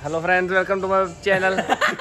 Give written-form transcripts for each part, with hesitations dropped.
Hello friends, welcome to my channel.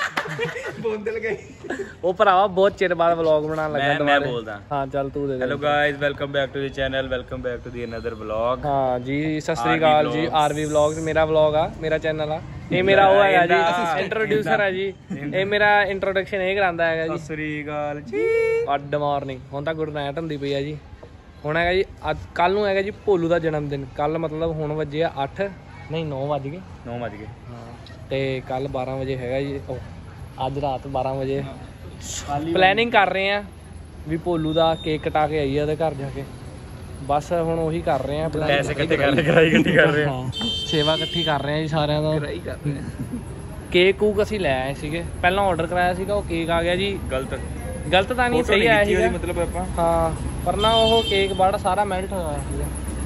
ਉਹ ਭਰਾਵਾ ਬਹੁਤ ਚਿਰ ਬਾਅਦ ਵਲੌਗ ਬਣਾਉਣ ਲੱਗਾ ਮੈਂ ਬੋਲਦਾ। ਹਾਂ ਚੱਲ ਤੂੰ ਦੇ ਦੇ। Hello guys, welcome back to the channel, welcome back to the another vlog. ਹਾਂ ਜੀ, ਸਤਿ ਸ੍ਰੀ ਅਕਾਲ ਜੀ। ਆਰਵੀ ਵਲੌਗਸ ਮੇਰਾ ਵਲੌਗ ਆ, ਮੇਰਾ ਚੈਨਲ ਆ। ਇਹ ਮੇਰਾ ਉਹ ਹੈਗਾ ਜੀ, ਇੰਟਰੋਡਿਊਸਰ ਹੈ ਜੀ। ਇਹ ਮੇਰਾ ਇੰਟਰੋਡਕਸ਼ਨ ਇਹ ਕਰਾਂਦਾ ਹੈਗਾ ਜੀ। ਸਤਿ ਸ੍ਰੀ ਅਕਾਲ ਜੀ। Good morning. ਹੁਣ ਤਾਂ ਗੁੱਡ ਨਾਈਟ ਹੁੰਦੀ ਪਈ ਆ ਜੀ। ਹੁਣ ਹੈਗਾ ਜੀ ਕੱਲ ਨੂੰ ਹੈਗਾ ਜੀ ਭੋਲੂ ਦਾ ਜਨਮ ਦਿਨ। ਕੱਲ ਮਤਲਬ ਹੁਣ ਵੱਜੇ ਆ 8 ਨਹੀਂ 9 ਵੱਜ ਗਏ। 9 ਵੱਜ ਗਏ ਹਾਂ, ਤੇ ਕੱਲ 12 ਵਜੇ ਹੈਗਾ ਜੀ। ਅੱਜ ਰਾਤ 12 ਵਜੇ ਪਲੈਨਿੰਗ ਕਰ ਰਹੇ ਆ ਵੀ ਭੋਲੂ ਦਾ ਕੇਕ ਕਟਾ ਕੇ ਆਈਏ ਉਹਦੇ ਘਰ ਜਾ ਕੇ। ਬਸ ਹੁਣ ਉਹੀ ਕਰ ਰਹੇ ਆ, ਪੈਸੇ ਇਕੱਠੇ ਕਰ ਰਹੇ, ਕਰਾਈ ਇਕੱਠੀ ਕਰ ਰਹੇ ਆ, ਸੇਵਾ ਇਕੱਠੀ ਕਰ ਰਹੇ ਆ ਜੀ ਸਾਰਿਆਂ ਦਾ। ਕੇਕ ਕੂਕ ਅਸੀਂ ਲੈ ਆਏ ਸੀਗੇ, ਪਹਿਲਾਂ ਆਰਡਰ ਕਰਾਇਆ ਸੀਗਾ, ਉਹ ਕੇਕ ਆ ਗਿਆ ਜੀ ਗਲਤ ਤਾਂ ਨਹੀਂ, ਸਹੀ ਆਇਆ ਸੀਗਾ ਮਤਲਬ ਆਪਾਂ। ਹਾਂ, ਪਰ ਨਾ ਉਹ ਕੇਕ ਬੜਾ ਸਾਰਾ ਮੈਲਟ ਹੋਇਆ ਸੀਗਾ।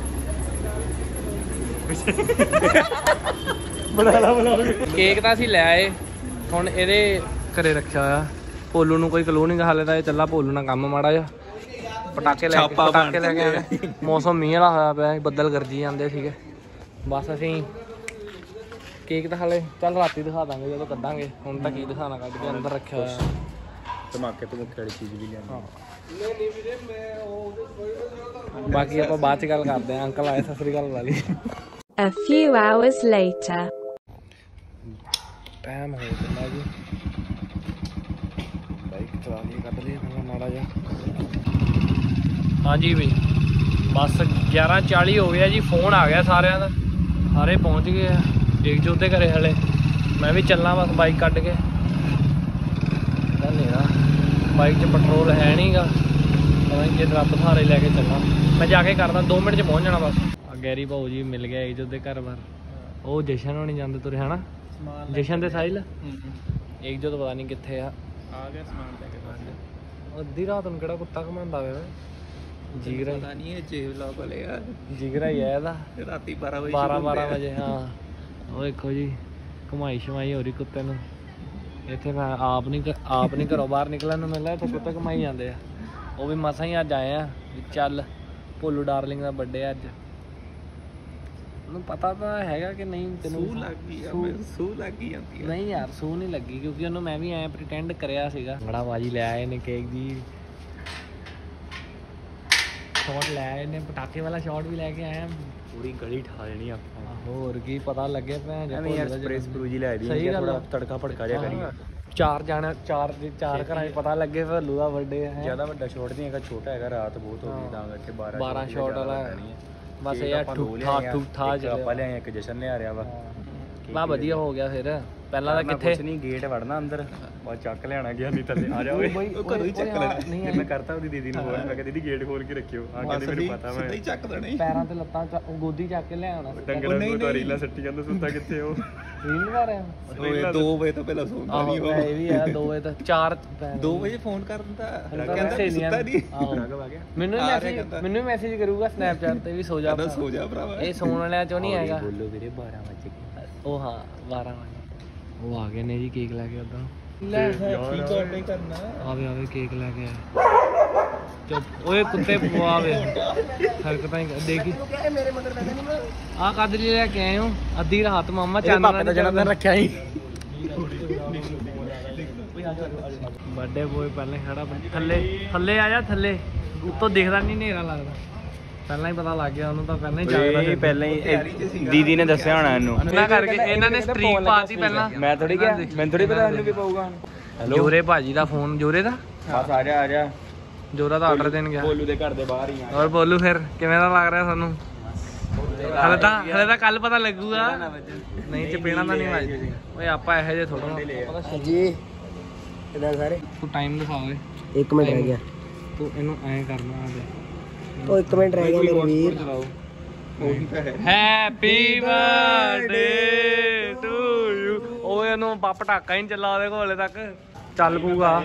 ਕੇਕ ਤਾਂ ਅਸੀਂ ਲੈ ਆਏ, ਹੁਣ ਇਹਦੇ ਘਰੇ ਰੱਖਿਆ ਹੋਇਆ। ਭੋਲੂ ਨੂੰ ਕੋਈ ਕਲੂ ਨਹੀਂ ਹਾਲੇ ਤਾਂ ਇਹ ਚੱਲਾ ਭੋਲੂ ਨਾਲ ਕੰਮ ਮਾੜਾ ਜਿਹਾ। ਪਟਾਕੇ ਲੈ ਕੇ ਆਏ। ਮੌਸਮ ਮੀਂਹ ਵਾਲਾ ਹੋਇਆ ਪਿਆ, ਬੱਦਲ ਗਰਜੀ ਜਾਂਦੇ ਸੀਗੇ। ਬਸ ਅਸੀਂ ਕੇਕ ਤਾਂ ਹਾਲੇ ਚੱਲ ਰਾਤੀ ਦਿਖਾ ਦਾਂਗੇ ਜਦੋਂ ਕੱਢਾਂਗੇ। ਹੁਣ ਤਾਂ ਕੀ ਦਿਖਾਣਾ, ਕੱਢ ਕੇ ਅੰਦਰ ਰੱਖਿਆ ਹੋਇਆ। ਧਮਾਕੇ ਤੋਂ ਮੁੱਖ ਵਾਲੀ ਚੀਜ਼ ਵੀ ਲਿਆਣੀ। ਬਾਕੀ ਆਪਾਂ ਬਾਅਦ ਚ ਗੱਲ ਕਰਦੇ ਆਂ। ਅੰਕਲ ਆਏ, ਸਤਿ ਸ੍ਰੀ ਅਕਾਲ ਬੁਲਾ ਲਈ। A few hours later. Time ਹੋ ਚੱਲਾ ਜੀ, ਬਾਈਕ ਚਲਾ ਲਈ, ਕੱਢ ਲਈ ਮਾੜਾ ਜਿਹਾ। ਹਾਂਜੀ ਬਈ, ਬਸ 11:40 ਹੋ ਗਿਆ ਜੀ। ਫੋਨ ਆ ਗਿਆ ਸਾਰਿਆਂ ਦਾ, ਸਾਰੇ ਪਹੁੰਚ ਗਏ ਆ ਇੱਕ ਜੋਤ ਦੇ ਘਰੇ। ਹਲੇ ਮੈਂ ਵੀ ਚੱਲਾਂ ਬਸ ਬਾਈਕ ਕੱਢ ਕੇ। ਹਨੇਰਾ, ਬਾਈਕ 'ਚ ਪੈਟਰੋਲ ਹੈ ਨਹੀਂ ਗਾ, ਜੇ ਰੱਬ ਸਹਾਰੇ ਲੈ ਕੇ ਚੱਲਾਂ। ਮੈਂ ਜਾ ਕੇ ਕਰਦਾ, 2 ਮਿੰਟ 'ਚ ਪਹੁੰਚ ਜਾਣਾ ਬਸ। ਗੈਰੀ ਭਾਊ ਜੀ ਮਿਲ ਗਿਆ ਇੱਕ ਜੋਤ ਦੇ ਘਰ ਬਾਰ। ਉਹ ਜਸ਼ਨ ਹੋਣੀ ਜਾਂਦੇ ਤੁਰੇ ਹਨਾ, ਜਸ਼ਨ ਦੇ ਸਾਹਿਲ। ਇੱਕ ਜੋਤ ਪਤਾ ਨਹੀਂ ਕਿੱਥੇ ਆ ਗਿਆ ਸਮਾਨ ਲੈ ਕੇ। ਅੱਧੀ ਰਾਤ ਨੂੰ ਕਿਹੜਾ ਕੁੱਤਾ ਘੁਮਾਉਂਦਾ ਵੇ? ਜਿਗਰਾ ਪਤਾ ਨਹੀਂ, ਇਹ ਜੇਬ ਲੋਕ ਵਾਲੇ ਆ, ਜਿਗਰਾ ਹੀ ਆ ਇਹਦਾ। ਰਾਤੀ 12 ਵਜੇ। ਹਾਂ, ਉਹ ਦੇਖੋ ਜੀ, ਘੁਮਾਈ ਸ਼ਮਾਈ ਹੋ ਰਹੀ ਕੁੱਤੇ ਨੂੰ। ਇੱਥੇ ਮੈਂ ਆਪ ਨਹੀਂ ਘਰੋਂ ਬਾਹਰ ਨਿਕਲਣ ਨੂੰ ਮਿਲਿਆ, ਇੱਥੇ ਕੁੱਤੇ ਘੁਮਾਈ ਜਾਂਦੇ ਆ। ਉਹ ਵੀ ਮਸਾਂ ਹੀ ਅੱਜ ਆਏ ਆ। ਚੱਲ ਭੋਲੂ ਡਾਰਲਿੰਗ ਦਾ ਬਰਥਡੇ ਆ ਅੱਜ। ਉਹਨੂੰ ਪਤਾ ਤਾਂ ਹੈਗਾ ਕਿ ਨਹੀਂ ਤੈਨੂੰ? ਸੂ ਲੱਗ ਗਈ ਜਾਂਦੀ ਹੈ। ਨਹੀਂ ਯਾਰ, ਸੂ ਨਹੀਂ ਲੱਗੀ, ਕਿਉਂਕਿ ਉਹਨੂੰ ਮੈਂ ਵੀ ਐਂ ਪ੍ਰੀਟੈਂਡ ਕਰਿਆ ਸੀਗਾ। ਬੜਾ ਬਾਜੀ ਲੈ ਆਏ ਨੇ ਕੇਕ ਦੀ, ਸ਼ਾਟ ਲੈ ਆਏ ਨੇ, ਪਟਾਕੇ ਵਾਲਾ ਸ਼ਾਟ ਵੀ ਲੈ ਕੇ ਆਏ ਆ। ਪੂਰੀ ਗਲੀ ਠਾ ਦੇਣੀ ਆਪਾਂ। ਹੋਰ ਕੀ ਪਤਾ ਲੱਗੇ ਭੈਣ ਯਾਰ, ਸਪਰੇਸ ਪ੍ਰੂਜੀ ਲੈ ਦੀ, ਥੋੜਾ ਤੜਕਾ ਭੜਕਾ ਜਿਹਾ ਕਰੀ। ਚਾਰ ਘਰਾਂ 'ਚ ਪਤਾ ਲੱਗੇ ਭੋਲੂ ਦਾ ਬਰਥਡੇ ਹੈ। ਜ਼ਿਆਦਾ ਵੱਡਾ ਸ਼ਾਟ ਨਹੀਂ ਹੈਗਾ, ਛੋਟਾ ਹੈਗਾ। ਰਾਤ ਬਹੁਤ ਹੋ ਗਈ ਤਾਂ ਕਰਕੇ 12 ਸ਼ਾਟ ਵਾਲਾ ਬਸ। ਇਹ ਠੂਠਾ ਆਪਾਂ ਲਿਆਏ, ਇੱਕ ਜਸ਼ਨ ਲਿਆ ਰਿਹਾ ਵਾ। ਬਾ ਵਧੀਆ ਹੋ ਗਿਆ ਫਿਰ। ਪਹਿਲਾਂ ਤਾਂ ਕਿੱਥੇ ਕੁਛ ਨਹੀਂ, ਗੇਟ ਵੜਨਾ ਅੰਦਰ, ਬਾਅਦ ਚੱਕ ਲਿਆਣਾ ਗਿਆ। ਨਹੀਂ ਥੱਲੇ ਆ ਜਾ ਓਏ, ਘਰੋਂ ਹੀ ਚੱਕ ਲੈਣਾ। ਨਹੀਂ, ਮੈਂ ਕਰਤਾ ਉਹਦੀ ਦੀਦੀ ਨੂੰ ਫੋਨ, ਮੈਂ ਕਿਹਾ ਦੀਦੀ ਗੇਟ ਖੋਲ ਕੇ ਰੱਖਿਓ। ਆ ਕਹਿੰਦੇ ਮੈਨੂੰ ਪਤਾ, ਮੈਂ ਸਿੱਧਾ ਹੀ ਚੱਕ ਦੇਣਾ। ਪੈਰਾਂ ਤੇ ਲੱਤਾਂ ਗੋਦੀ ਚੱਕ ਕੇ ਲਿਆਉਣਾ। ਡੰਗਰਾਂ ਨੂੰ ਤਾਂ ਰੀਲਾ ਸੱਟੀ ਜਾਂਦਾ, ਸੁੱਤਾ ਕਿੱਥੇ ਉਹ ਰੀਲ ਕਰ ਰਿਹਾ। ਓਏ 2 ਵਜੇ ਤੋਂ ਪਹਿਲਾਂ ਸੌਂਦਾ ਨਹੀਂ ਉਹ। ਇਹ ਵੀ ਆ 2 ਵਜੇ ਤੋਂ 2 ਵਜੇ ਫੋਨ ਕਰ ਦਿੰਦਾ, ਕਹਿੰਦਾ ਸੁੱਤਾ ਨਹੀਂ। ਮੈਨੂੰ ਮੈਸੇਜ ਕਰੂਗਾ ਸਨੈਪਚੈਟ ਤੇ ਵੀ ਸੋ ਜਾ ਭਰਾਵਾ। ਇਹ ਸੌਣ ਵਾਲਿਆਂ ਚੋਂ ਨਹੀਂ ਹੈਗਾ। ਬੋਲੋ ਵੀਰੇ 12 ਵਜੇ। ਉਹ ਹਾਂ 12 ਵਜੇ ਉਹ ਆ ਗਏ ਨੇ ਜੀ, ਕੇਕ ਲੈ ਕੇ। ਉਦਾਂ ਆਵੇ ਕੇਕ ਲੈ ਕੇ ਆਏ। ਚੁੱਪ ਓਏ ਕੁੱਤੇ ਪਵਾਵੇ ਹਰਕਤਾਂ ਹੀ ਦੇਖੀ। ਆਹ ਕਾਦਰੀ ਲੈ ਕੇ ਆਏ ਹੋ ਅੱਧੀ ਰਾਤ। ਮਾਮਾ ਚਾਨਣਾ ਦਾ ਜਨਮ ਦਿਨ ਰੱਖਿਆ ਸੀ। ਬਰਥਡੇ ਬੋਏ ਪਹਿਲਾਂ ਖੜਾ ਥੱਲੇ ਆ ਜਾ, ਥੱਲੇ ਉੱਤੋਂ ਦਿਖਦਾ ਨਹੀਂ, ਹਨੇਰਾ ਲੱਗਦਾ। ਪਹਿਲਾਂ ਹੀ ਪਤਾ ਲੱਗ ਗਿਆ ਉਹਨੂੰ, ਤਾਂ ਪਹਿਲਾਂ ਹੀ ਜਾਗਦਾ। ਪਹਿਲਾਂ ਹੀ ਦੀਦੀ ਨੇ ਦੱਸਿਆ ਹੋਣਾ ਇਹਨੂੰ, ਉਹਨਾਂ ਕਰਕੇ ਇਹਨਾਂ ਨੇ ਸਟ੍ਰੀਕ ਪਾਤੀ ਪਹਿਲਾਂ। ਮੈਂ ਥੋੜੀ ਗਿਆ, ਮੈਨੂੰ ਥੋੜੀ ਪਤਾ ਇਹਨੂੰ ਕੀ ਪਾਊਗਾ। ਜੋਰੇ ਭਾਜੀ ਦਾ ਫੋਨ, ਜੋਰੇ ਦਾ ਬਸ ਆ ਜਾ। ਜੋਰਾ ਦਾ ਆਰਡਰ ਦੇਣ ਗਿਆ ਭੋਲੂ ਦੇ ਘਰ ਦੇ ਬਾਹਰ ਹੀ ਆ। ਹੋਰ ਭੋਲੂ ਫਿਰ ਕਿਵੇਂ ਦਾ ਲੱਗ ਰਿਹਾ ਸਾਨੂੰ? ਹਲੇ ਤਾਂ ਕੱਲ ਪਤਾ ਲੱਗੂਗਾ। ਨਹੀਂ ਚਪੇੜਾ ਤਾਂ ਨਹੀਂ ਵੱਜਦੀ। ਓਏ ਆਪਾਂ ਇਹੋ ਜਿਹੇ ਥੋੜਾ ਜੀ ਕਿਦਾਂ ਸਾਰੇ। ਤੂੰ ਟਾਈਮ ਦਿਖਾ ਓਏ। 1 ਮਿੰਟ ਰਹਿ ਗਿਆ। ਤੂੰ ਇਹਨੂੰ ਐਂ ਕਰਨਾ ਆ। ਉਹ 1 ਮਿੰਟ ਰਹਿ ਗਿਆ ਮੇਰੇ ਵੀਰ। Happy birthday to you. ਓਏ ਇਹਨੂੰ ਪਟਾਕਾ ਹੀ ਨਹੀਂ ਚੱਲਾ ਉਹਦੇ ਕੋਲ ਹਲੇ ਤੱਕ। ਚੱਲ ਪੂਗਾ।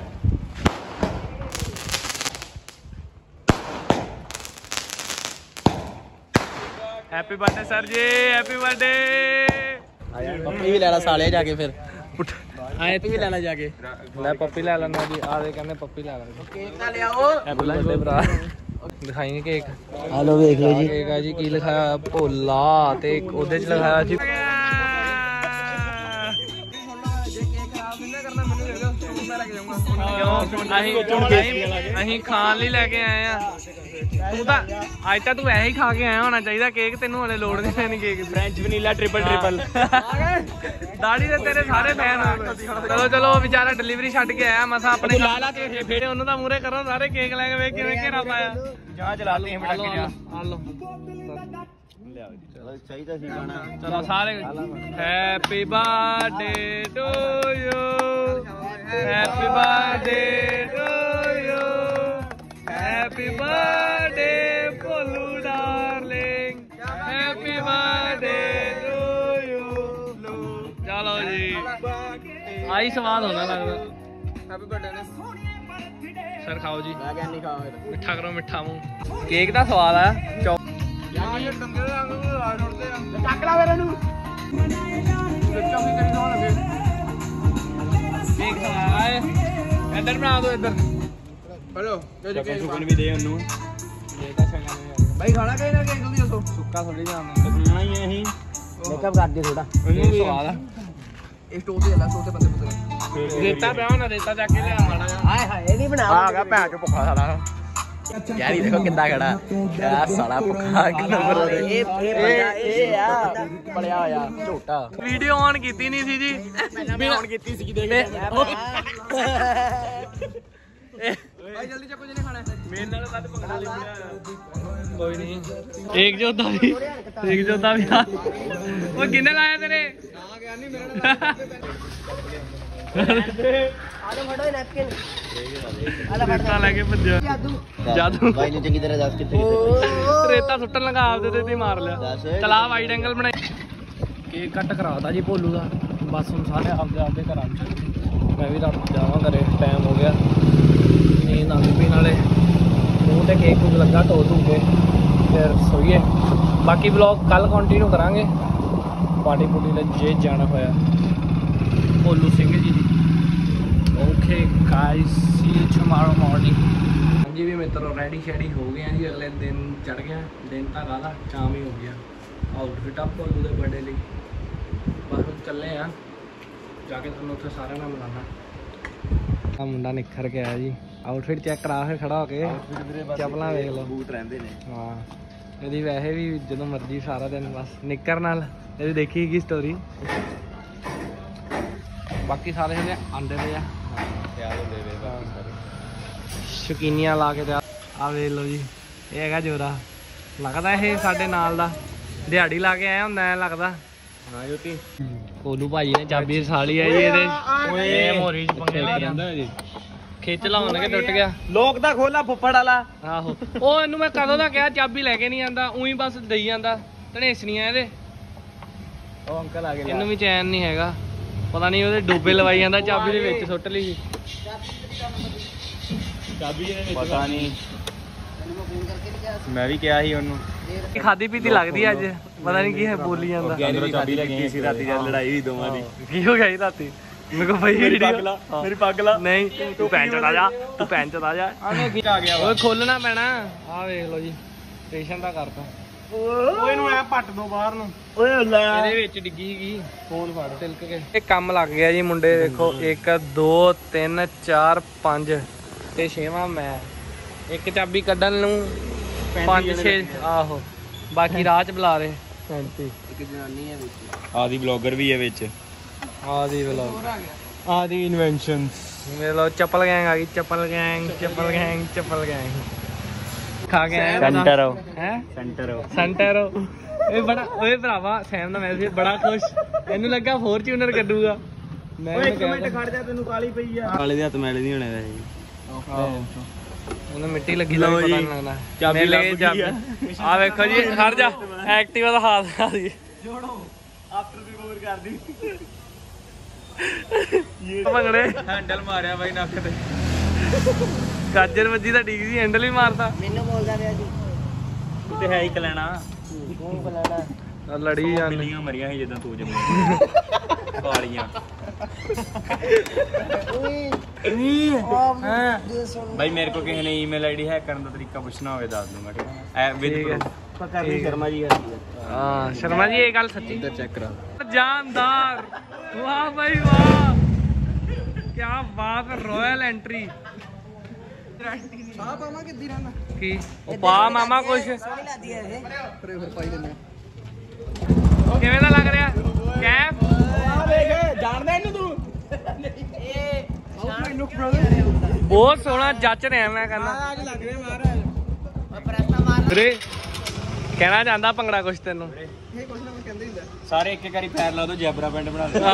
ਹੈਪੀ ਬਰਥਡੇ ਸਰ ਜੀ, ਹੈਪੀ ਬਰਥਡੇ। ਪੱਪੀ ਵੀ ਲੈ ਲੈ ਸਾਲੇ ਜਾ ਕੇ ਫਿਰ। ਆਏ ਤੂੰ ਵੀ ਲੈ ਲੈ ਜਾ ਕੇ। ਲੈ ਪੱਪੀ ਲੈ ਲੈਣਾ ਜੀ। ਆ ਦੇ ਕਹਿੰਦੇ ਪੱਪੀ ਲੈ ਲੈ। ਕੇਕ ਤਾਂ ਲਿਆਓ। ਹੈਪੀ ਬਰਥਡੇ ਭਰਾ। ਦਿਖਾਈਏ ਕੇਕ। ਆ ਲੋ ਵੇਖ ਲਓ ਜੀ। ਕੇਕ ਆ ਜੀ, ਕੀ ਲਿਖਾਇਆ? ਭੋਲਾ, ਤੇ ਉਹਦੇ ਚ ਲਿਖਾਇਆ ਜੀ ਅਸੀਂ ਖਾਣ ਲਈ ਲੈ ਕੇ ਆਏ ਆ ਤੂੰ ਤਾਂ ਅੱਜ ਤਾਂ ਤੂੰ ਵੈਸੇ ਹੀ ਖਾ ਕੇ ਆਇਆ ਹੋਣਾ ਚਾਹੀਦਾ ਕੇਕ ਤੈਨੂੰ ਹਲੇ ਲੋੜ ਨਹੀਂ ਪੈਣੀ ਕੇਕ ਫ੍ਰੈਂਚ ਵਨੀਲਾ ਟ੍ਰਿਪਲ ਦਾੜੀ ਦੇ ਤੇਰੇ ਸਾਰੇ ਫੈਨ ਚਲੋ ਵਿਚਾਰਾ ਡਿਲੀਵਰੀ ਛੱਡ ਕੇ ਆਇਆ ਮਸਾ ਆਪਣੇ ਲਾਲਾ ਤੇ ਫੇੜੇ ਉਹਨੂੰ ਤਾਂ ਮੂਰੇ ਕਰੋ ਸਾਰੇ ਕੇਕ ਲੈ ਕੇ ਵੇਖ ਕਿਵੇਂ ਘੇਰਾ ਪਾਇਆ ਜਾ ਚਲਾਤੇ हैं बेटा ਆ ਲੋ ਚਲੋ ਚਾਹੀਦਾ ਸੀ ਗਾਣਾ ਚਲੋ ਸਾਰੇ happy birthday to you happy birthday to you happy birthday Bholu darling happy birthday to you ਚਲੋ ਜੀ ਆਈ ਸਵਾਦ ਹੋਣਾ ਲੱਗਦਾ ਹੈਪੀ ਬਰਥਡੇ ਨੇ ਸਰ ਖਾਓ ਜੀ ਮੈਂ ਕਹਿੰਦੀ ਖਾ ਫਿਰ ਮਿੱਠਾ ਕਰੋ ਮਿੱਠਾ ਮੂੰਹ ਕੇਕ ਦਾ ਸਵਾਦ ਆ ਚੱਕ ਲਾ ਮੇਰੇ ਨੂੰ ਕੇਕ ਖਾਏ ਇੱਧਰ ਬਣਾ ਦੋ ਇੱਧਰ ਹਲੋ ਸੁਕਨ ਵੀ ਦੇ ਉਹਨੂੰ ਭਾਈ ਖਾਣਾ ਕਹੇ ਨਾ ਕੇਕ ਜਲਦੀ ਦੱਸੋ ਸੁੱਕਾ ਥੋੜੀ ਜਾਣਾ ਖਾਣਾ ਹੀ ਅਸੀਂ ਮੇਕਅਪ ਕਰ ਦੇ ਥੋੜਾ ਇਹਨੂੰ ਸਵਾਦ ਆ ਇਹ ਸਟੋਰ ਤੇ ਲੱਗਾ ਸਟੋਰ ਤੇ ਬੰਦੇ ਰੇਤਾ ਪਿਆ ਨਾ ਰੇਤਾ ਚੱਕ ਕੇ ਲਿਆ ਮਾੜਾ ਜਿਹਾ ਹਾਏ ਹਾਏ ਇਹ ਨਹੀਂ ਬਣਾ ਆ ਗਿਆ ਭੈਣ ਚੋ ਭੁੱਖਾ ਸਾਲਾ ਯਾਰ ਇਹ ਦੇਖੋ ਕਿੰਦਾ ਖੜਾ ਯਾਰ ਸਾਲਾ ਭੁੱਖਾ ਕਿ ਨੰਬਰ ਇਹ ਬੰਦਾ ਇਹ ਆ ਬੜਿਆ ਹੋਇਆ ਝੋਟਾ ਵੀਡੀਓ ਆਨ ਕੀਤੀ ਨਹੀਂ ਸੀ ਜੀ ਮੈਂ ਆਨ ਕੀਤੀ ਸੀ ਦੇਖ ਭਾਈ ਜਲਦੀ ਚੱਕੋ ਜਿਹਨੇ ਖਾਣਾ ਮੇਰੇ ਨਾਲ ਵੱਧ ਭੰਗੜਾ ਲਈ ਕੋਈ ਨਹੀਂ ਇੱਕ ਜੋਦਾ ਵੀ ਉਹ ਕਿੰਨੇ ਲਾਇਆ ਤੇਰੇ ਆ ਗਿਆ ਨਹੀਂ ਮੇਰੇ ਨਾਲ ਆਲੋ ਫੜੋ ਨੈਪਕਿਨ ਰੇਤਾ ਲੈ ਕੇ ਭੱਜਿਆ ਜਾਦੂ ਬਾਈ ਨੂੰ ਚੰਗੀ ਤਰ੍ਹਾਂ ਦੱਸ ਕਿੱਥੇ ਰੇਤਾ ਸੁੱਟਣ ਲਗਾ ਆਪਦੇ ਤੇ ਮਾਰ ਲਿਆ ਚਲਾ ਵਾਈਡ ਐਂਗਲ ਬਣਾਈ ਕੇਕ ਕੱਟ ਕਰਾਤਾ ਜੀ ਭੋਲੂ ਦਾ ਬਸ ਹੁਣ ਸਾਰੇ ਆਪਦੇ ਘਰਾਂ ਚ ਮੈਂ ਵੀ ਰਾਤ ਜਾਵਾਂ ਘਰੇ ਟਾਈਮ ਹੋ ਗਿਆ ਨੀਂਦ ਆਉਂਦੀ ਪਈ ਨਾਲੇ ਮੂੰਹ ਤੇ ਕੇਕ ਕੁਝ ਲੱਗਾ ਧੋ ਧੂ ਕੇ ਫਿਰ ਸੋਈਏ ਬਾਕੀ ਵਲੌਗ ਕੱਲ ਕੰਟੀਨਿਊ ਕਰਾਂਗੇ ਪਾਰਟੀ ਪੁੱਟੀ ਦਾ ਜੇ ਜਾਣਾ ਹੋਇਆ ਭੋਲੂ ਸਿੰਘ ਜੀ ਦੀ okay guys see you tomorrow morning ਹਾਂਜੀ ਵੀ ਮਿੱਤਰੋ ਰੈਡੀ ਸ਼ੈਡੀ ਹੋ ਗਏ ਆ ਜੀ ਅਗਲੇ ਦਿਨ ਚੜ ਗਿਆ ਦਿਨ ਤਾਂ ਕਾਹਦਾ ਸ਼ਾਮ ਹੀ ਹੋ ਗਿਆ ਆਊਟਫਿਟ ਅਪ ਭੋਲੂ ਦੇ ਬਰਥਡੇ ਲਈ ਬਸ ਚੱਲੇ ਆ ਜਾ ਕੇ ਤੁਹਾਨੂੰ ਉੱਥੇ ਸਾਰਿਆਂ ਨਾਲ ਮਿਲਾਣਾ ਆ ਮੁੰਡਾ ਨਿਖਰ ਕੇ ਆਇਆ ਜੀ ਆਊਟਫਿਟ ਚੈੱਕ ਕਰਾ ਕੇ ਖੜਾ ਹੋ ਕੇ ਚੱਪਲਾਂ ਵੇਖ ਲਓ ਬੂਟ ਰਹਿੰਦੇ ਨੇ ਹਾਂ ਇਹਦੀ ਵੈਸੇ ਵੀ ਜਦੋਂ ਮਰਜ਼ੀ ਸਾਰਾ ਦਿਨ ਬਸ ਨਿੱਕਰ ਨਾਲ ਇਹਦੀ ਦੇਖੀ ਕੀ ਸਟੋਰੀ ਬਾਕੀ ਸਾਰੇ ਇਹਨੇ ਆਂਦੇ ਪਏ ਆ ਤਿਆਰ ਹੁੰਦੇ ਵੇ ਬਾਕੀ ਸਾਰੇ ਸ਼ਕੀਨੀਆਂ ਲਾ ਕੇ ਆ ਵੇਖ ਲਓ ਜੀ ਇਹ ਹੈਗਾ ਜੋਰਾ ਲੱਗਦਾ ਇਹ ਸਾਡੇ ਨਾਲ ਦਾ ਦਿਹਾੜੀ ਲਾ ਕੇ ਆਇਆ ਹੁੰਦਾ ਐ ਲੱਗਦਾ ਹਾਂ ਜੋਤੀ ਕੋਲੂ ਭਾਜੀ ਨੇ ਚਾਬੀ ਸਾਲੀ ਆ ਜੀ ਇਹਦੇ ਇਹ ਮੋਰੀ ਚ ਪੰਗੇ ਲੈ ਜਾਂਦਾ ਜੀ ਖਿੱਚ ਲਾਉਣਗੇ ਟੁੱਟ ਗਿਆ ਲੋਕ ਦਾ ਖੋਲਾ ਫੁੱਫੜ ਵਾਲਾ ਆਹੋ ਉਹ ਇਹਨੂੰ ਮੈਂ ਕਦੋਂ ਦਾ ਕਿਹਾ ਚਾਬੀ ਲੈ ਕੇ ਨਹੀਂ ਆਂਦਾ ਉਹੀ ਬਸ ਦਈ ਜਾਂਦਾ ਧਨੇਸਣੀਆਂ ਇਹਦੇ ਉਹ ਅੰਕਲ ਆ ਗਏ ਇਹਨੂੰ ਵੀ ਚੈਨ ਨਹੀਂ ਹੈਗਾ ਪਤਾ ਨਹੀਂ ਉਹਦੇ ਡੋਬੇ ਲਵਾਈ ਜਾਂਦਾ ਚਾਬੀ ਦੇ ਵਿੱਚ ਸੁੱਟ ਲਈ ਚਾਬੀ ਇਹਨੇ ਵਿੱਚ ਪਤਾ ਨਹੀਂ ਮੈਂ ਵੀ ਕਿਹਾ ਸੀ ਉਹਨੂੰ ਖਾਦੀ ਪੀਤੀ ਲੱਗਦੀ ਅੱਜ ਪਤਾ ਨਹੀਂ ਕੀ ਹੈ ਬੋਲੀ ਜਾਂਦਾ ਅੰਦਰੋਂ ਚਾਬੀ ਲੈ ਗਈ ਸੀ ਰਾਤੀ ਜਦ ਲੜਾਈ ਹੋਈ ਦੋਵਾਂ ਦੀ ਕੀ ਹੋ ਗਿਆ ਜੀ ਰਾਤੀ ਮੇਰੇ ਕੋ ਭਾਈ ਵੀਡੀਓ ਮੇਰੀ ਪੱਗ ਲਾ ਨਹੀਂ ਤੂੰ ਪੈਂਚ ਆ ਜਾ ਤੂੰ ਪੈਂਚ ਆ ਜਾ ਆਵੇਂ ਕੀ ਆ ਗਿਆ ਓਏ ਖੋਲਣਾ ਪੈਣਾ ਆਹ ਵੇਖ ਲਓ ਜੀ ਸਟੇਸ਼ਨ ਦਾ ਕਰਤਾ ਓਏ ਨੂੰ ਐ ਪੱਟ ਦੋ ਬਾਹਰ ਨੂੰ ਓਏ ਲੈ ਇਹਦੇ ਵਿੱਚ ਡਿੱਗੀ ਸੀਗੀ ਫੋਨ ਫੜ ਤਿਲਕ ਕੇ ਇਹ ਕੰਮ ਲੱਗ ਗਿਆ ਜੀ ਮੁੰਡੇ ਦੇਖੋ 1 2 3 4 5 ਤੇ 6ਵਾਂ ਮੈਂ ਇੱਕ ਚਾਬੀ ਕੱਢਣ ਨੂੰ 5 6 ਆਹੋ ਬਾਕੀ ਰਾਹ ਚ ਬੁਲਾ ਰਹੇ 35 ਇੱਕ ਜਨਾਨੀ ਹੈ ਵਿੱਚ ਆਦੀ ਬਲੌਗਰ ਵੀ ਹੈ ਵਿੱਚ ਆਦੀ ਵਲੌਗ ਆਦੀ ਇਨਵੈਂਸ਼ਨਸ ਮੇਰੇ ਲੋ ਚੱਪਲ ਗੈਂਗ ਆ ਗਈ ਚੱਪਲ ਗੈਂਗ ਖਾ ਕੇ ਆਏ ਸੈਂਟਰ ਹੈ ਸੈਂਟਰ ਸੈਂਟਰ ਇਹ ਬੜਾ ਓਏ ਭਰਾਵਾ ਸੈਮ ਦਾ ਮੈਸੇਜ ਬੜਾ ਖੁਸ਼ ਇਹਨੂੰ ਲੱਗਾ ਫੋਰਚੂਨਰ ਕੱਢੂਗਾ ਮੈਂ ਇੱਕ ਮਿੰਟ ਖੜ ਜਾ ਤੈਨੂੰ ਕਾਲੀ ਪਈ ਆ ਕਾਲੇ ਦੇ ਹੱਥ ਮੈਲੇ ਨਹੀਂ ਹੋਣੇ ਵੈਸੇ ਉਹਨੂੰ ਮਿੱਟੀ ਲੱਗੀ ਲੱਗ ਪਤਾ ਨਹੀਂ ਲੱਗਦਾ ਚਾਬੀ ਲੱਭ ਗਈ ਆ ਵੇਖੋ ਜੀ ਖੜ ਜਾ ਐਕਟਿਵਾ ਦਾ ਹਾਥ ਆ ਜੀ ਜੋੜੋ ਆਫਟਰ ਰਿਮੂਵ ਕਰਦੀ ਭੰਗੜੇ ਹੈਂਡਲ ਮਾਰਿਆ ਬਾਈ ਨੱਕ ਤੇ ਗਾਜਰ ਵੱਜੀ ਤਾਂ ਠੀਕ ਸੀ ਹੈਂਡਲ ਵੀ ਮਾਰਦਾ ਮੈਨੂੰ ਬੋਲਦਾ ਪਿਆ ਜੀ ਤੇ ਹੈ ਹੀ ਕਲੈਣਾ ਕੌਣ ਬੁਲਾਣਾ ਲੜੀ ਜਾਂਦੇ ਬਿੱਲੀਆਂ ਮਰੀਆਂ ਸੀ ਜਿੱਦਾਂ ਤੂੰ ਜੰਮੀ ਕਾਲੀਆਂ ਭਾਈ ਮੇਰੇ ਕੋ ਕਿਸੇ ਨੇ ਈਮੇਲ ਆਈਡੀ ਹੈਕ ਕਰਨ ਦਾ ਤਰੀਕਾ ਪੁੱਛਣਾ ਹੋਵੇ ਦੱਸ ਦੂੰਗਾ ਠੀਕ ਹੈ ਵਿਦ ਪਤਾ ਨਹੀਂ ਸ਼ਰਮਾ ਜੀ ਕਰਦੀ ਹੈ ਹਾਂ ਸ਼ਰਮਾ ਜੀ ਇਹ ਗੱਲ ਸੱਚੀ ਇੱਧਰ ਚੈੱਕ ਕਰਾ ਜਾਨਦਾਰ ਵਾਹ ਭਾਈ ਵਾਹ क्या बात है, रॉयल एंट्री की पा मामा कुछ किवें दा लग रहा कैफ बहुत सोहना जच रहा मैं कहना कहना चाहता भंगड़ा कुछ तेन सारे एक एक पैर ला दो जैबरा पेंट बना दो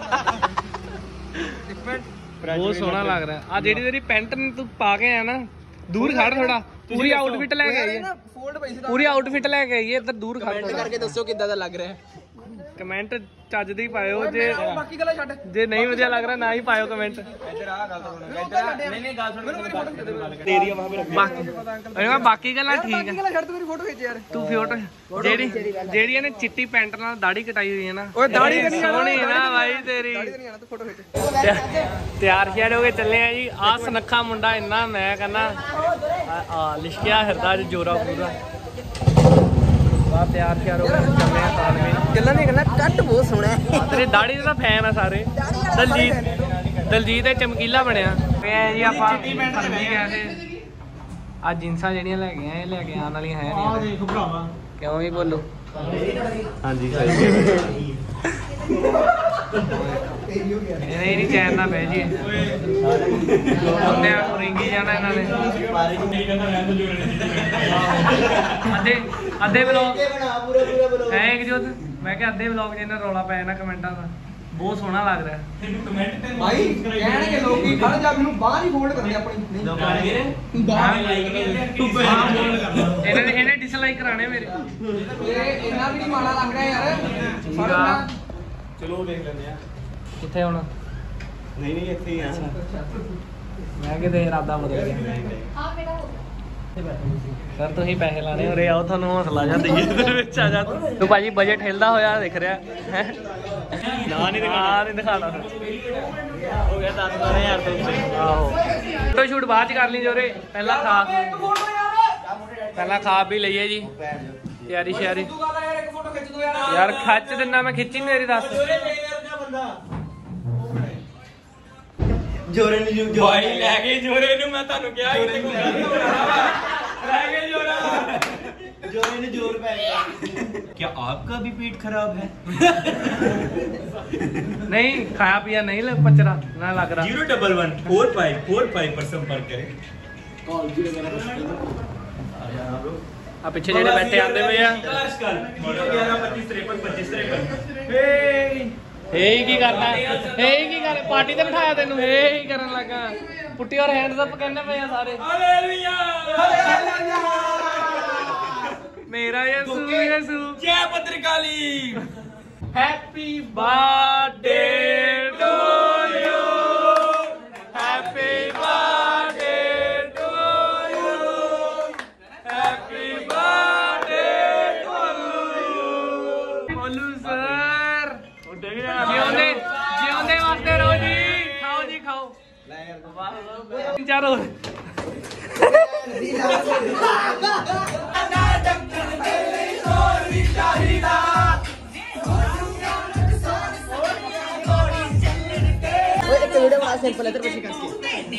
बहुत सोहना लग रहा है। आ जेडी तेरी पेंट तू पा के आया ना, दूर खड़ थोड़ा, पूरी आउटफिट लेके आई है, पूरी आउटफिट लेके आई है, इधर दूर खड़ करके दसो किदा दा लग रहा है। कमेंट ਚੱਜ ਦੀ ਪਾਇਓ ਜੇ ਬਾਕੀ ਗੱਲਾਂ ਛੱਡ, ਜੇ ਨਹੀਂ ਵਧੀਆ ਲੱਗ ਰਿਹਾ ਨਾ ਹੀ ਪਾਇਓ ਕਮੈਂਟ। ਇੱਧਰ ਆ ਗੱਲ ਸੁਣ, ਨਹੀਂ ਨਹੀਂ ਗੱਲ ਸੁਣ, ਤੇਰੀ ਆਵਾਜ਼ ਮੇਰਾ ਮੈਂ ਬਾਕੀ ਗੱਲਾਂ ਠੀਕ ਹੈ, ਬਾਕੀ ਗੱਲਾਂ ਛੱਡ, ਤੂੰ ਮੇਰੀ ਫੋਟੋ ਖਿੱਚ ਯਾਰ। ਤੂੰ ਫੋਟੋ ਜਿਹੜੀ ਇਹਨੇ ਚਿੱਟੀ ਪੈਂਟ ਨਾਲ ਦਾੜੀ ਕਟਾਈ ਹੋਈ ਹੈ ਨਾ, ਓਏ ਦਾੜੀ ਨਹੀਂ ਸੋਹਣੀ ਨਾ ਭਾਈ ਤੇਰੀ। ਤੂੰ ਫੋਟੋ ਖਿੱਚ। ਤਿਆਰ ਸ਼ਿਆਰ ਹੋ ਕੇ ਚੱਲੇ ਆ ਜੀ। ਆ ਸੁਨੱਖਾ ਮੁੰਡਾ ਇੰਨਾ ਮੈਂ ਕਹਿੰਦਾ ਆ ਲਿਸ਼ਕਿਆ ਫਿਰਦਾ ਅੱਜ ਜੋਰਾ ਪੂਰਾ। ਤਿਆਰ ਸ਼ਿਆਰ ਹੋ ਕੇ ਚੱਲੇ ਆ ਸਾਲ ਵਿੱਚ। ਗੱਲਾਂ ਨਹੀਂ ਕਰਨਾ, ਕੱਟ ਬਹੁਤ ਸੋਹਣਾ ਹੈ। ਤੇਰੇ ਦਾੜੀ ਦਾ ਫੈਨ ਆ ਸਾਰੇ। ਦਲਜੀਤ ਚਮਕੀਲਾ ਬਣਿਆ ਪਿਆ ਜੀ। ਆਪਾਂ ਫਰਮੀ ਗਏ ਸੀ ਆ ਜਿੰਸਾਂ ਜਿਹੜੀਆਂ ਲੈ ਕੇ ਆਏ, ਲੈ ਕੇ ਆਉਣ ਵਾਲੀਆਂ ਹੈ ਨਹੀਂ। ਦੇਖ ਭਰਾਵਾ ਕਿਉਂ ਵੀ ਬੋਲੋ। ਹਾਂਜੀ ਇਹ ਨਹੀਂ ਚੈਨ ਨਾ ਬਹਿ ਜੀ ਬੰਦਿਆਂ ਨੂੰ ਰਿੰਗੀ ਜਾਣਾ ਇਹਨਾਂ ਨੇ। ਅੱਧੇ ਵਲੌਗ ਹੈ ਇੱਕ ਜੋਤ, ਮੈਂ ਕਿਹਾ ਅੱਧੇ ਵਲੌਗ ਜਿਹਨਾਂ ਰੌਲਾ ਪੈ ਜਾਣਾ ਕਮੈਂਟਾਂ ਦਾ। ਬਹੁਤ ਸੋਹਣਾ ਲੱਗ ਰਿਹਾ ਭਾਈ। ਕਹਿਣਗੇ ਲੋਕੀ ਖੜ ਜਾ, ਮੈਨੂੰ ਬਾਹਰ ਹੀ ਫੋਲਡ ਕਰਦੇ ਆਪਣੀ ਇਹਨੇ ਡਿਸਲਾਈਕ ਕਰਾਣੇ ਮੇਰੇ। ਇਹ ਇੰਨਾ ਵੀ ਨਹੀਂ ਮਾੜਾ ਲੱਗ ਰਿਹਾ ਯਾਰ। ਚਲੋ ਦੇਖ ਲੈਂਦੇ ਆ ਕਿੱਥੇ ਹੁਣ? ਨਹੀਂ ਇੱਥੇ ਹੀ ਆ। ਮੈਂ ਕਿਤੇ ਇਰਾਦਾ ਬਦਲ ਗਿਆ। ਸਰ ਤੁਸੀਂ ਪੈਸੇ ਲਾਣੇ ਉਰੇ ਆਓ, ਤੁਹਾਨੂੰ ਹੌਸਲਾ ਜਾਂ ਦਈਏ ਇਹਦੇ ਵਿੱਚ ਆ ਜਾ ਤੂੰ ਭਾਜੀ। ਬਜਟ ਹਿਲਦਾ ਹੋਇਆ ਦਿਖ ਰਿਹਾ ਹੈ ਨਾ, ਨਹੀਂ ਦਿਖਾਣਾ ਹੋ ਗਿਆ 10,000 ਤੋਂ। ਆਹੋ ਫੋਟੋ ਸ਼ੂਟ ਬਾਅਦ ਚ ਕਰ ਲਈ ਜੋਰੇ, ਪਹਿਲਾਂ ਖਾ ਪੀ ਲਈਏ ਜੀ। ਤਿਆਰੀ ਸ਼ਿਆਰੀ ਯਾਰ ਖੱਚ ਦਿੰਨਾ ਮੈਂ, ਖਿੱਚੀ ਮੇਰੀ ਦੱਸ। ਜੋਰੇ ਨੂੰ ਭਾਈ ਲੈ ਕੇ ਜੋਰੇ ਨੂੰ, ਮੈਂ ਤੁਹਾਨੂੰ ਕਿਹਾ ਲੈ ਕੇ ਜੋਰਾ। जोरे ने जोर पाएगा। क्या आपका भी पेट खराब है? नहीं खाया पिया नहीं पचरा ना लग रहा। 0114545 पर संपर्क करें। आ पीछे जेडे बैठे आंदे हुए हैं 1125532553 की करना की कर पार्टी ते बिठाया तेनू ही करन लगा। पुट्टी और हैंड्स अप कहने पे सारे हालेलुया मेरा यीशु यीशु जय Bhadrakali. Happy birthday to you, happy birthday to you, happy birthday to you. Bholu sir जियोंदे जियोंदे वास्ते रहो जी। खाओ जी खाओ चारो एक वीडियो बड़ा सिंपल है, तेरे को शिकायत की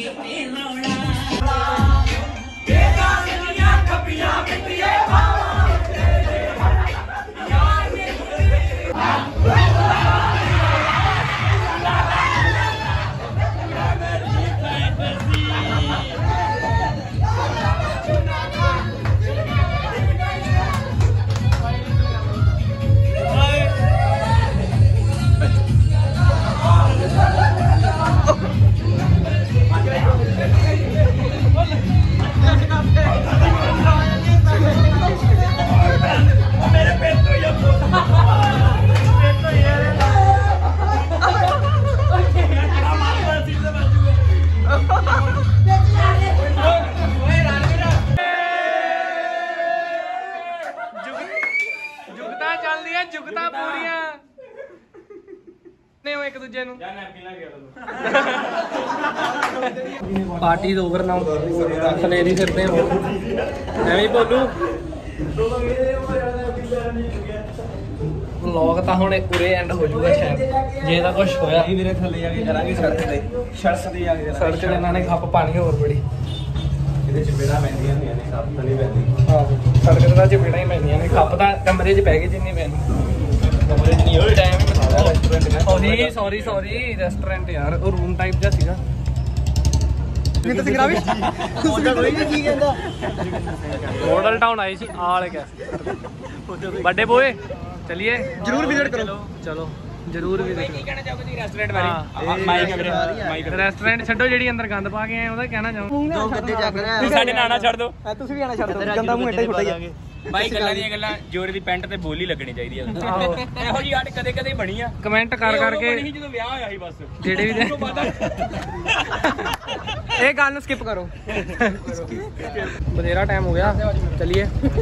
एक दूजे पार्टी ओवर नाउ खलेरी फिरते हैं मैं भी बोलू ਵਲੌਗ ਤਾਂ ਹੁਣ ਉਰੇ ਐਂਡ ਹੋ ਜਾਊਗਾ ਸ਼ਾਇਦ, ਜੇ ਤਾਂ ਕੁਝ ਹੋਇਆ। ਵੀਰੇ ਥੱਲੇ ਜਾ ਕੇ ਕਰਾਂਗੇ ਸੜਕ ਤੇ ਜਾ ਕੇ ਸੜਕ ਤੇ ਇਹਨਾਂ ਨੇ ਖੱਪ ਪਾਣੀ ਹੋਰ ਬੜੀ, ਇਹਦੇ ਚਪੇੜਾਂ ਪੈਂਦੀਆਂ ਹੁੰਦੀਆਂ ਨੇ, ਖੱਪ ਤਾਂ ਨਹੀਂ ਪੈਂਦੀ। ਆਹੋ ਸੜਕ ਤੇ ਤਾਂ ਚਪੇੜਾਂ ਹੀ ਪੈਂਦੀਆਂ ਨੇ, ਖੱਪ ਤਾਂ ਕਮਰੇ 'ਚ ਪੈ ਗਏ ਜਿੰਨੀ ਪੈਣੀ। ਕਮਰੇ 'ਚ ਨਹੀਂ ਹੋਏ ਟਾਈਮ ਹੀ ਬਤਾ ਰੈਸਟੋਰੈਂਟ ਦਾ। ਸੌਰੀ ਰੈਸਟੋਰੈਂਟ ਯਾਰ, ਉਹ ਰੂਮ ਟਾਈਪ ਜਿਹਾ ਸੀਗਾ। ਕਿੰਨੇ ਤੁਸੀਂ ਕਰਾਵੀ ਉਹਦਾ ਕੋਈ ਨਹੀਂ ਕੀ ਕਹਿੰਦਾ। ਮਾਡਲ ਟਾਊਨ ਆਈ ਸੀ ਆਲੇ ਕੈਫੇ ਵੱਡੇ ਬੋਏ, ਚਲਿਏ ਜਰੂਰ ਵਿਜ਼ਿਟ ਕਰੋ। ਚਲੋ ਜਰੂਰ ਵੀ ਕੀ ਕਹਿਣਾ ਚਾਹੋਗੇ ਤੁਸੀਂ ਰੈਸਟੋਰੈਂਟ ਬਾਰੇ? ਮਾਈਕ ਵੀਰੇ ਮਾਈਕ। ਰੈਸਟੋਰੈਂਟ ਛੱਡੋ, ਜਿਹੜੀ ਅੰਦਰ ਗੰਦ ਪਾ ਕੇ ਆਏ ਉਹਦਾ ਕਹਿਣਾ ਚਾਹੂੰ। ਦੋ ਗੱਦੇ ਚੱਕ ਰਿਹਾ ਤੁਸੀਂ ਸਾਡੇ ਨਾਨਾ ਛੱਡ ਦੋ। ਤੁਸੀਂ ਵੀ ਆਣਾ ਛੱਡ ਦੋ, ਗੰਦਾ ਮੂੰਹ ਏਡਾ ਹੀ ਫੁੱਟਾ ਹੀ। ਬਾਈ ਗੱਲਾਂ ਦੀਆਂ ਗੱਲਾਂ, ਜੋਰੇ ਦੀ ਪੈਂਟ ਤੇ ਬੋਲੀ ਲੱਗਣੀ ਚਾਹੀਦੀ ਆ। ਆਹੋ ਇਹੋ ਜੀ ਆਟ ਕਦੇ ਕਦੇ ਬਣੀ ਆ। ਕਮੈਂਟ ਕਰ ਕਰਕੇ ਬਣੀ ਜਦੋਂ ਵਿਆਹ ਹੋਇਆ ਸੀ ਬਸ। ਜਿਹੜੇ ਵੀ ਇਹ ਗੱਲ ਨੂੰ ਸਕਿਪ ਕਰੋ। ਬਥੇਰਾ ਟਾਈਮ ਹੋ ਗਿਆ, ਚਲਿਏ।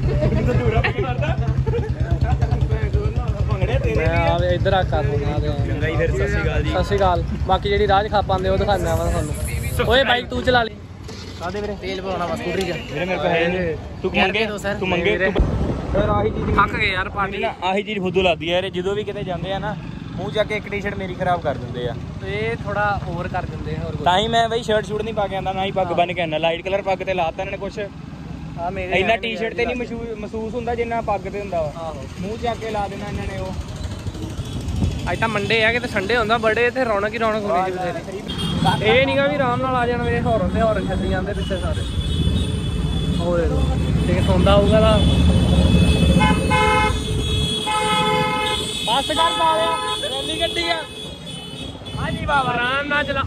ਮੈਂ ਇੱਧਰ ਆ ਕਰ ਦਿੰਦਾ। ਚੰਗਾ ਜੀ ਫਿਰ, ਸਤਿ ਸ਼੍ਰੀ ਅਕਾਲ ਜੀ। ਸਤਿ ਸ਼੍ਰੀ ਅਕਾਲ। ਬਾਕੀ ਜਿਹੜੀ ਰਾਜ ਖਾ ਪਾਉਂਦੇ ਉਹ ਦਿਖਾਉਂਦੇ ਆ ਤੁਹਾਨੂੰ। ਓਏ ਬਾਈਕ ਤੂੰ ਚਲਾ ਲਈ। ਕਾਦੇ ਵੀਰੇ? ਤੇਲ ਪਾਉਣਾ ਵਾ ਸਕੂਟਰੀ 'ਚ। ਵੀਰੇ ਮੇਰੇ ਕੋਲ ਹੈ ਨਹੀਂ। ਤੂੰ ਮੰਗੇ ਫਿਰ ਆਹੀ ਚੀਜ਼ ਥੱਕ ਗਏ ਯਾਰ ਪਾਰਟੀ। ਆਹੀ ਚੀਜ਼ ਫੁੱਦੂ ਲੱਗਦੀ ਹੈ। ਜਦੋਂ ਵੀ ਕਿਤੇ ਜਾਂਦੇ ਆ ਨਾ, ਮੂੰਹ ਚੱਕ ਕੇ ਇੱਕ ਟੀ-ਸ਼ਰਟ ਮੇਰੀ ਖਰਾਬ ਕਰ ਦਿੰਦੇ ਆ। ਇਹ ਥੋੜਾ ਓਵਰ ਕਰ ਦਿੰਦੇ ਹੋਰ ਤਾਂ ਹੀ ਮੈਂ ਬਈ ਸ਼ਰਟ ਸ਼ੂਟ ਨਹੀਂ ਪਾ ਕੇ ਆਂਦਾ, ਨਾ ਹੀ ਪੱਗ ਬੰਨ ਕੇ ਆਂਦਾ। ਲਾਈਟ ਕਲਰ ਪੱਗ ਤੇ ਲਾਤਾ ਇਹਨਾਂ ਨੇ ਕੁਛ। ਆ ਮੇਰੇ ਇੰਨਾ ਟੀ-ਸ਼ਰਟ ਤੇ ਨਹੀਂ ਮਹਿਸੂਸ ਹੁੰਦਾ ਜਿੰਨਾ ਪੱਗ ਤੇ ਹੁੰਦਾ ਵਾ। ਆਹੋ ਮੂੰਹ ਚੱਕ ਕੇ ਲਾ ਦੇਣਾ ਇਹਨਾਂ ਨੇ। ਉਹ ਅੱਜ ਤਾਂ ਮੰਡੇ ਆ, ਕਿਤੇ ਸੰਡੇ ਹੁੰਦਾ, ਬੜੇ ਇੱਥੇ ਰੌਣਕ ਹੀ ਰੌਣਕ ਹੁੰਦੀ ਜੀ ਬਥੇਰੀ। ਇਹ ਨਹੀਂਗਾ ਵੀ ਆਰਾਮ ਨਾਲ ਆ ਜਾਣ। ਵੇ ਹੌਰਨ ਤੇ ਹੌਰਨ ਛੱਡੀ ਜਾਂਦੇ ਪਿੱਛੇ ਸਾਰੇ। ਹੋਰ ਤੇ ਸੌਂਦਾ ਹੋਊਗਾ ਤਾਂ ਬੱਸ ਕਰ ਪਾ ਲਿਆ, ਰੈਲੀ ਗੱਡੀ ਆ। ਹਾਂਜੀ ਬਾਬਾ ਆਰਾਮ ਨਾਲ ਚਲਾ।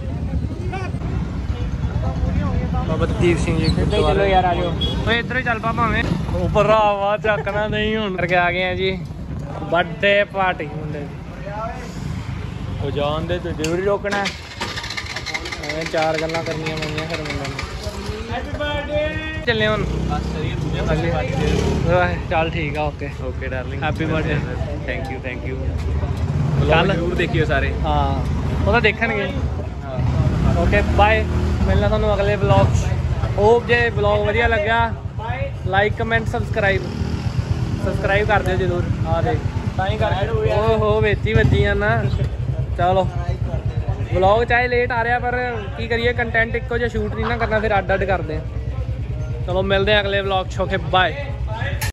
ਬਾਬਾ ਦੀਪ ਸਿੰਘ ਜੀ ਚਲੋ ਯਾਰ ਆ ਜਾਓ। ਓਏ ਇੱਧਰ ਹੀ ਚੱਲ ਪਾ ਭਾਵੇਂ। ਉਹ ਭਰਾਵਾ ਚੱਕਣਾ ਨਹੀਂ ਹੁਣ। ਕਰਕੇ ਆ ਗਏ ਆ ਜੀ ਬਰਥਡੇ ਪਾਰਟੀ ਮੁੰਡੇ ਦੀ। ਉਹ ਜਾਣ ਦੇ ਤੂੰ ਜ਼ਰੂਰੀ ਰੋਕਣਾ। ਐਵੇਂ ਚਾਰ ਗੱਲਾਂ ਕਰਨੀਆਂ ਪੈਂਦੀਆਂ ਫਿਰ ਮੁੰਡਿਆਂ ਨੂੰ। ਹੈਪੀ ਬਰਥਡੇ ਚੱਲੇ ਹੁਣ। ਚੱਲ ਠੀਕ ਆ, okay okay darling, happy birthday. Thank you. ਕੱਲ ਜ਼ਰੂਰ ਦੇਖਿਓ ਸਾਰੇ। ਹਾਂ ਉਹ ਤਾਂ ਦੇਖਣਗੇ। ਓਕੇ ਬਾਏ, ਮਿਲਣਾ ਤੁਹਾਨੂੰ ਅਗਲੇ ਵਲੌਗ 'ਚ। ਹੋਪ ਜੇ ਵਲੌਗ ਵਧੀਆ ਲੱਗਿਆ, ਲਾਈਕ ਕਮੈਂਟ ਸਬਸਕ੍ਰਾਈਬ ਕਰ ਦਿਓ ਜ਼ਰੂਰ। ਆ ਦੇ ਤਾਂ ਹੀ ਕਰ ਓਹੋ ਵੇਚੀ ਵੱਜੀਆਂ ਨਾ। ਚਲੋ ਵਲੌਗ ਚਾਹੇ ਲੇਟ ਆ ਰਿਹਾ, ਪਰ ਕੀ ਕਰੀਏ, ਕੰਟੈਂਟ ਇੱਕੋ ਜਿਹਾ ਸ਼ੂਟ ਨਹੀਂ ਨਾ ਕਰਨਾ, ਫਿਰ ਅੱਡ ਅੱਡ ਕਰਦੇ ਆ। ਚਲੋ ਮਿਲਦੇ ਆ ਅਗਲੇ ਵਲੌਗ 'ਚ। Okay bye.